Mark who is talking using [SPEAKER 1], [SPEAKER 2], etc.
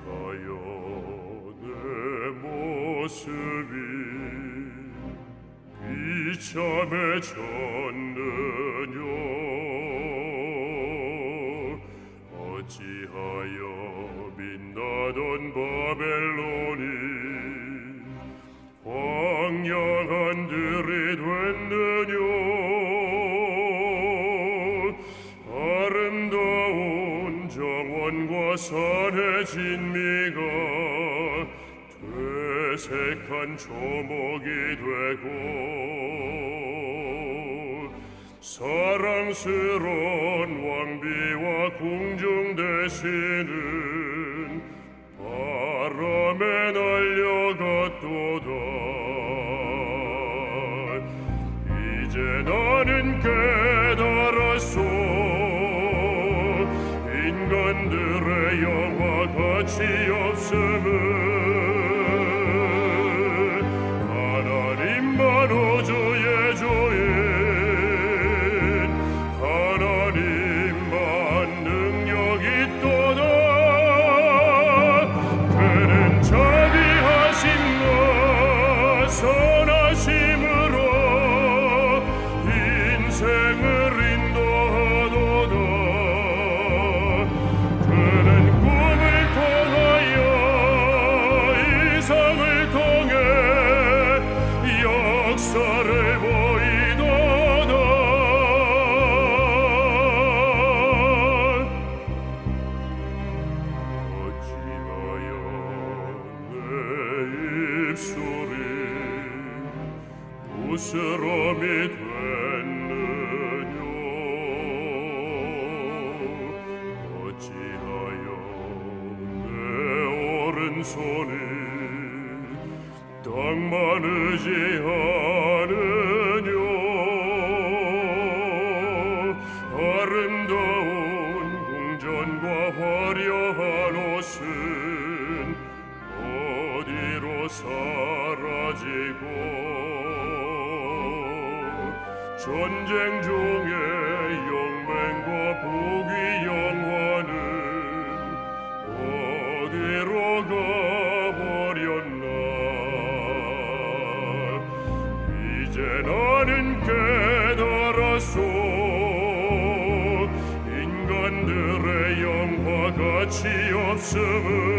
[SPEAKER 1] 어찌하여 내 모습이 비참해 졌느냐. 어찌하여 빛나던 바벨론이 황량한 들이 됐느냐. 아름다운 정원과 산의 진미가 퇴색한 초목이 되고 사랑스러운 왕비와 궁중 대신은 바람에 날려갔도다. 이제 나는 깨달았소. 인간들의 영화 가치 없음을. 하나님만 우주의 주인, 하나님만 능력 있도다. 그는 자비하심과 선하심으로 인생을 인도하도다. 그는 꿈을 통하여 이상을 통해 역사를 보이도다. 어찌하여 내 입술이 부스럼이 됐느냐. 어찌하여 내 오른손이 땅만 의지하느냐. 아름다운 궁전과 화려한 옷은 어디로 사라지고 전쟁 중에 영맹과 복의 영화는 어디로 가버렸나. 이제 나는 깨달았소. 인간들의 영화 가치 없음을.